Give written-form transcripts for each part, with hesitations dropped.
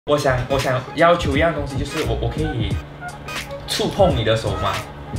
我想要求一样东西，就是我可以触碰你的手吗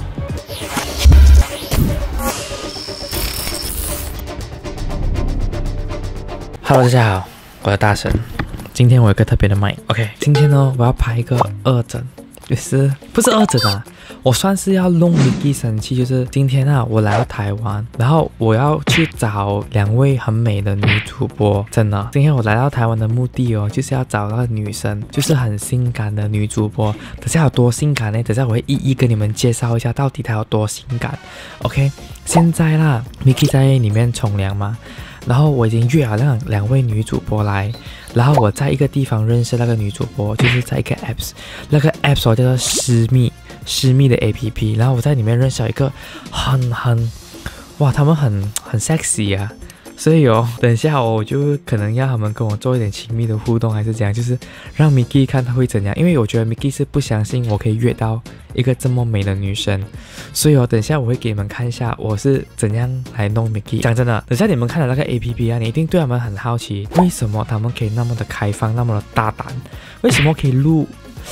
？Hello， 大家好，我是大神。今天我有个特别的麦 ，OK。今天呢，我要拍一个二诊，就是不是二诊啊，我算是要弄 Miki 生气。就是今天啊，我来到台湾，然后我要去找2位很美的女主播。真的，今天我来到台湾的目的哦，就是要找那个女生，就是很性感的女主播。等下有多性感呢？等下我会一一跟你们介绍一下，到底她有多性感。OK， 现在啦 ，Miki 在里面冲凉嘛。然后我已经约好那2位女主播来，然后我在一个地方认识那个女主播，就是在一个 apps， 那个 apps 叫做私密的 app， 然后我在里面认识了一个哇，他们很 sexy 啊，所以哦，等一下我就可能要他们跟我做一点亲密的互动，还是怎样，就是让 Miki 看他会怎样，因为我觉得 Miki 是不相信我可以约到一个这么美的女生，所以等一下我会给你们看一下我是怎样来弄 Miki。讲真的，等一下你们看了那个 APP 啊，你一定对他们很好奇，为什么他们可以那么的开放，那么的大胆，为什么可以录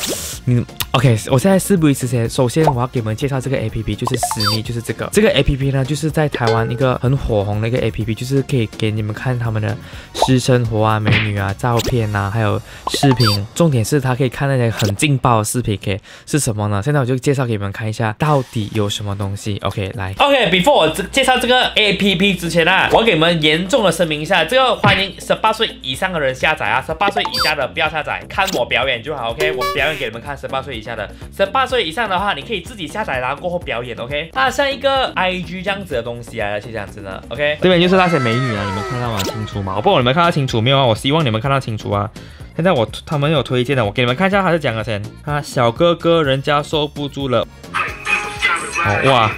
OK， 我现在事不宜迟先，首先我要给你们介绍这个 APP， 就是私密，就是这个 APP 呢，就是在台湾一个很火红的一个 APP， 就是可以给你们看他们的私生活啊、美女啊、照片啊，还有视频。重点是它可以看那些很劲爆的视频，是什么呢？现在我就介绍给你们看一下，到底有什么东西。OK， 来 ，OK，before 我介绍这个 APP 之前啊，我要给你们严重的声明一下，这个欢迎18岁以上的人下载啊，18岁以下的不要下载，看我表演就好。OK， 我表演给你们看18岁以下的，18岁以上的话，你可以自己下载，然后过后表演 ，OK？ 它像一个 IG 这样子的东西啊，就这样子的 ，OK？ 这边就是那些美女啊，你们看到吗？清楚吗？我不知道你们看到清楚没有啊？我希望你们看到清楚啊！现在他们有推荐的，我给你们看一下，他是讲的先。啊，小哥哥，人家受不住了。哦，哇！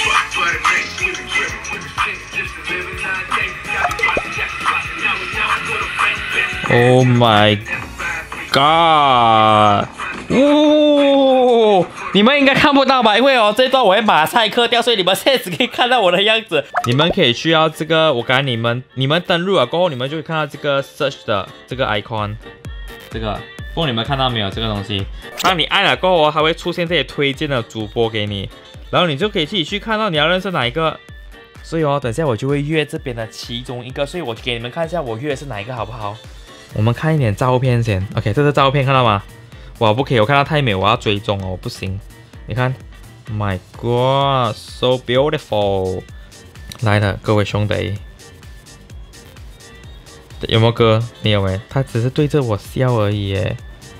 Oh my god！ 哦，你们应该看不到吧？因为这段我会马赛克掉，所以你们现在只可以看到我的样子。你们可以去到这个，我刚才你们登录了过后，你们就会看到这个 search 的这个 icon， 这个，不过你们看到没有这个东西？当你按了过后，它会出现这些推荐的主播给你，然后你就可以自己去看到你要认识哪一个。所以等一下我就会约这边的其中一个，所以我给你们看一下我约的是哪一个好不好？我们看一点照片先 ，OK， 这是照片，看到吗？哇，不可以，我看到太美，我要追踪哦，我不行。你看 ，My God，so beautiful！ 来了，各位兄弟，有没有歌？没有诶，他只是对着我笑而已耶。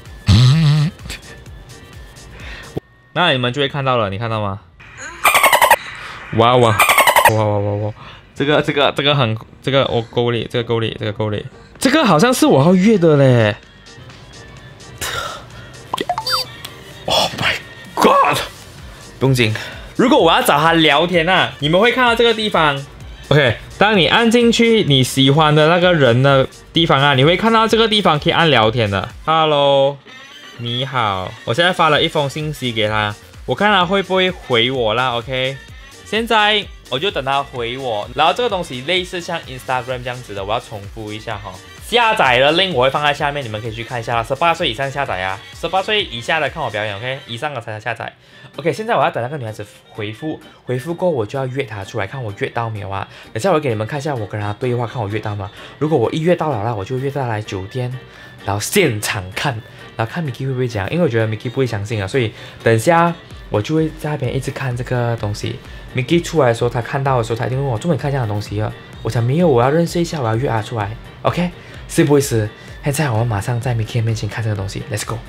那你们就会看到了，你看到吗？哇哇哇哇哇哇！这个很，我勾里，这个勾里，这个好像是我要约的嘞。Oh my God！ 不用紧，如果我要找他聊天啊，你们会看到这个地方。OK， 当你按进去你喜欢的那个人的地方啊，你会看到这个地方可以按聊天的。Hello， 你好，我现在发了一封信息给他，我看他会不会回我啦。OK， 现在我就等他回我，然后这个东西类似像 Instagram 这样子的，我要重复一下哈。下载的 link 我会放在下面，你们可以去看一下。18岁以上下载啊，18岁以下的看我表演 ，OK？ 以上的才下载。OK， 现在我要等那个女孩子回复过后，我就要约她出来，看我约到没有啊？等下我给你们看一下我跟她对话，看我约到吗？如果我一约到了，我就约她来酒店，然后现场看，然后看 Miki 会不会讲，因为我觉得 Miki 不会相信啊，所以等一下我就会在那边一直看这个东西。Miki 出来的时候，他看到的时候，他一定问我做没看这样的东西啊？我讲没有，我要认识一下，我要约她出来 ，OK？ 是不会是？现在我们马上在 Miki 面前看这个东西 ，Let's go。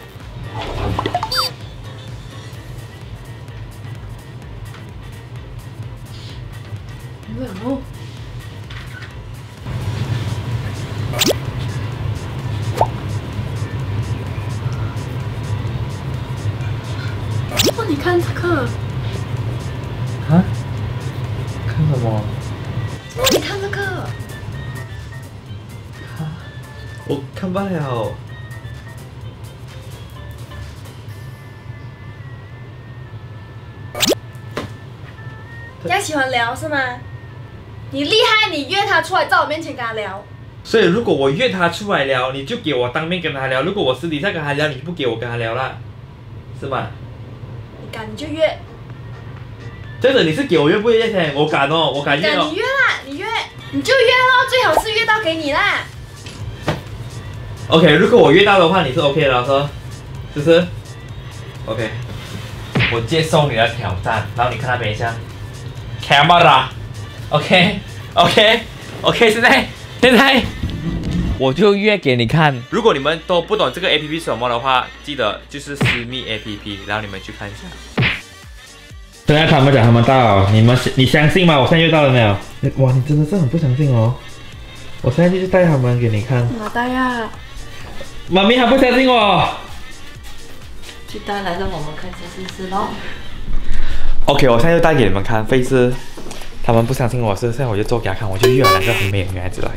冷哦。哦，你看这个。 啊？看什么？ 哦，你看这个。 我看不了。 比较喜欢聊是吗？你厉害，你约他出来，在我面前跟他聊。 所以如果我约他出来聊，你就给我当面跟他聊；如果我私底下跟他聊，你就不给我跟他聊啦，是吗？ 你敢你就约。 真的，你是给我约不约先？我敢哦，我敢约哦。 你约啦，你约，你就约咯，最好是约到给你啦。 OK， 如果我约到的话，你是 OK 的，老师，是不是 ？OK， 我接受你的挑战，然后你看那边一下 ，camera，OK， 现在我就约给你看。如果你们都不懂这个 APP 是什么的话，记得就是私密 APP， 然后你们去看一下。现在他们讲他们到，你相信吗？我现在约到了没有？哇，你真的是很不相信哦！我现在就去带他们给你看。 哪带呀？ 妈咪还不相信我。 就带来让我们看试试咯。 OK， 我现在就带给你们看，费事他们不相信我，现在我就做给他看，我就约了2个很美的女孩子来。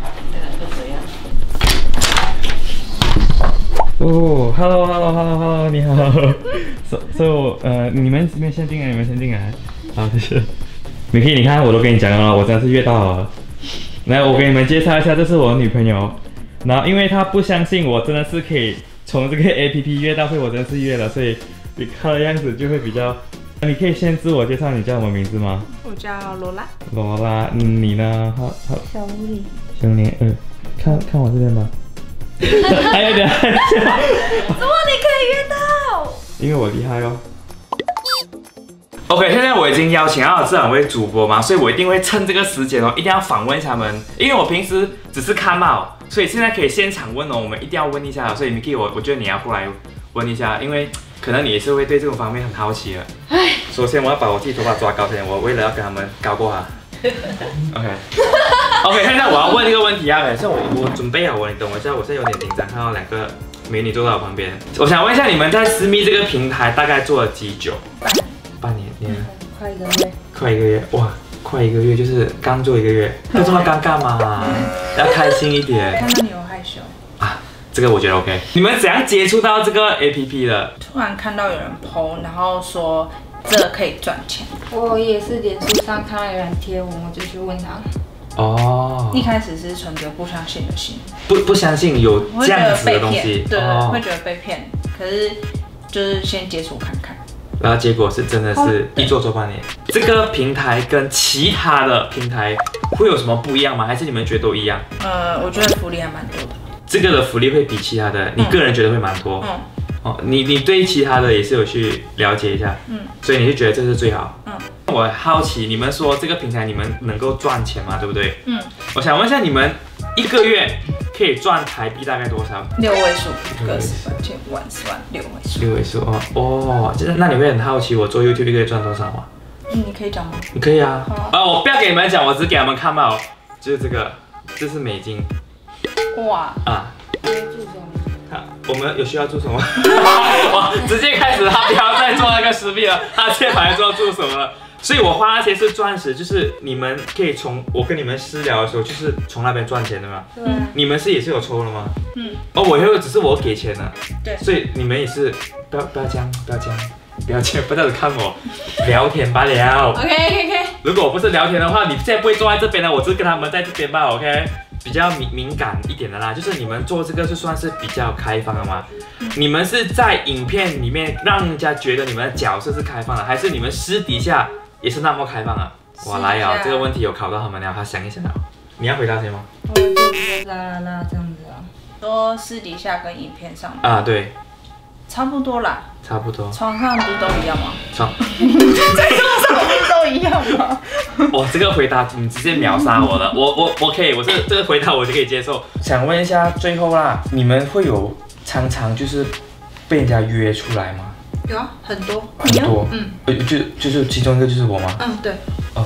哦 ，Hello， 你好。你们先进来，好，谢谢。你看，我都跟你讲了，我真的是约到了。来，我给你们介绍一下，这是我的女朋友。然后，因为她不相信我真的是可以从这个 APP 约到，所以我真的是约了，所以你看的样子就会比较。你可以先自我介绍，你叫什么名字吗？ 我叫罗拉。 罗拉，你呢？好。 小狐狸。 小狐狸，看我这边吧。还有点害羞。 怎么你可以约到？ 因为我厉害哦。OK， 现在我已经邀请到这2位主播嘛，所以我一定会趁这个时间哦，一定要访问他们。因为我平时只是看嘛，所以现在可以现场问哦，我们一定要问一下。所以Miki，我觉得你要过来问一下，因为可能你也是会对这种方面很好奇的。首先我要把我自己头发抓高先，我为了要跟他们高过他。OK， 现在我要问一个问题啊，现在我准备好你等我一下，我现在有点紧张，看到2个美女坐在我旁边。我想问一下，你们在私密这个平台大概做了几久？半年， 快1个月。 快1个月，哇，快1个月就是刚做1个月，就这么尴尬吗？要开心一点。 看到你有害羞啊，这个我觉得 OK。你们怎样接触到这个 APP 的？ 突然看到有人 po， 然后说这可以赚钱。我也是脸书上看到有人贴文，我就去问他。哦。一开始是存着不相信的心。 不相信有这样子的东西。 对，会觉得被骗。可是就是先接触看看。 然后结果是真的是一做半年。这个平台跟其他的平台会有什么不一样吗？还是你们觉得都一样？ 我觉得福利还蛮多的。这个的福利会比其他的，你个人觉得会蛮多。哦，你对其他的也是有去了解一下。所以你就觉得这是最好。我好奇，你们说这个平台你们能够赚钱吗？对不对？我想问一下，你们1个月可以赚台币大概多少 ？6位数，1个10万、10万、10万，6位数。 6位数哦，那你会很好奇我做 YouTube 1个月赚多少吗？ 你可以讲吗？ 你可以啊。我不要给你们讲，我只给他们看嘛。就是这是美金。哇啊！我们有需要做什么？哇，直接开始，他不要再做那个实币了，他直接跑来做什么了？所以我花那些是钻石，就是你们可以从我跟你们私聊的时候，就是从那边赚钱的嘛。对。你们也是有抽的吗？我以为只是我给钱了。对。所以你们也是不要这样，不要这样子看我，聊天罢了。OK。如果我不是聊天的话，你现在不会坐在这边的，我只是跟他们在这边吧。OK。比较敏感一点的啦，就是你们做这个是算是比较开放的吗？你们是在影片里面让人家觉得你们的角色是开放的，还是你们私底下也是那么开放啊？哇，来啊，这个问题有考到他们了，他想一想啊，你要回答谁吗？ 我就啦这样子啊，说私底下跟影片上啊，对， 差不多啦， 差不多， 床上不都一样吗？ 在床上不都一样吗？ 哇，这个回答你直接秒杀我了，我可以，我这个回答我就可以接受。想问一下，最后啦，你们会有常就是被人家约出来吗？ 有啊，很多。 就是其中一个就是我吗？ 对。 哦。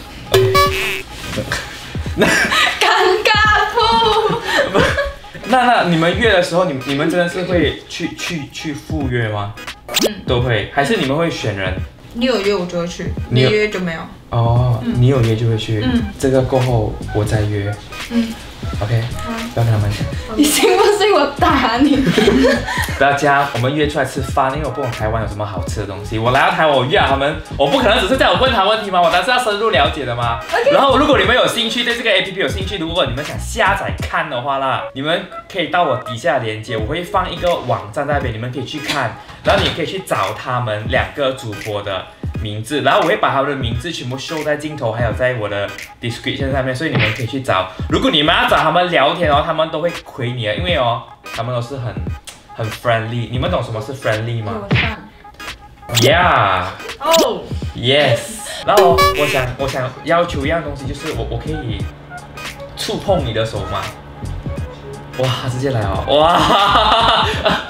那尴尬不？ 那你们约的时候，你们真的是会去赴约吗？都会，还是你们会选人？ 你有约我就会去，没约就没有。 哦，你有约就会去。这个过后我再约。OK。不要跟他们讲。 你信不信我打你？ 不要这样，我们约出来吃饭，因为我不懂台湾有什么好吃的东西。我来到台湾，我约他们，我不可能只是这样问他问题嘛，我当然是要深入了解的嘛。然后如果你们有兴趣，对这个 APP 有兴趣，如果你们想下载看的话啦，你们可以到我底下的链接，我会放一个网站在那边，你们可以去看，然后你可以去找他们2个主播的名字，然后我会把他们的名字全部秀在镜头，还有在我的 description 上面，所以你们可以去找。如果你们要找他们聊天哦，他们都会回你的，因为哦，他们都是很 friendly。你们懂什么是 friendly 吗？Yeah。哦。Yes。然后我想要求一样东西，就是我可以触碰你的手吗？哇，直接来哦！哇。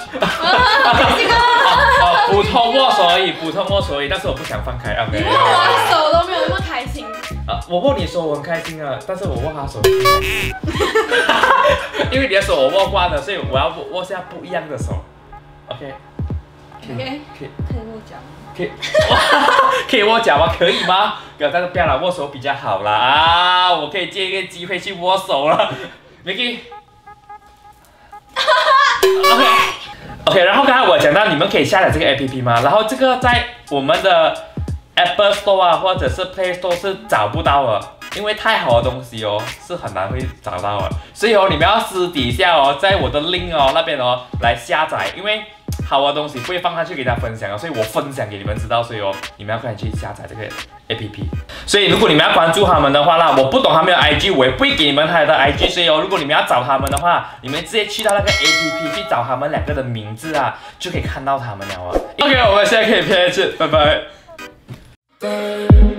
普通握手而已，普通握手而已，但是我不想放开啊！ 你握我手都没有那么开心。 我握你手我很开心啊，但是我握他手，因为你的手我握惯了，所以我要握下不一样的手。OK。 可以握脚。 可以握脚吗？可以吗？但是不要了，握手比较好啦啊！我可以借一个机会去握手了 ，Vicky。OK， 然后刚才我讲到你们可以下载这个 APP 吗？然后这个在我们的 Apple Store 啊，或者是 Play Store 是找不到的，因为太好的东西哦是很难会找到的，所以哦你们要私底下哦，在我的 link 哦那边哦来下载，因为好的东西不会放上去给大家分享哦，所以我分享给你们知道，所以哦你们要快点去下载这个 APP。所以如果你们要关注他们的话啦，我不懂他们的 IG， 我也不会给你们他的 IG， 所以哦如果你们要找他们的话，你们直接去到那个 APP 去找他们2个的名字啊，就可以看到他们了啊。OK， 我们现在可以片一次，拜拜。